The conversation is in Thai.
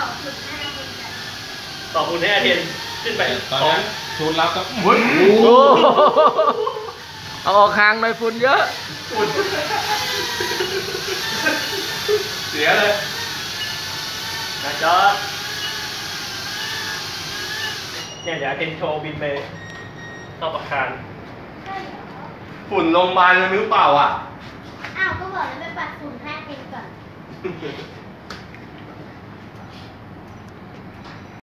ต่อคุณให้อาเทนขึ้นไปตอนนี้ชูนรับก็เอาออกห่างหน่อยฝุ่นเยอะเสียเลยนะจ๊อบเนี่ยเดี๋ยวอาเทนโชว์บินไปเข้าอาคารฝุ่นโรงพยาบาลหรือเปล่าอ่ะอ้าวก็บอกแล้วไปปัดฝุ่นให้เองก่อน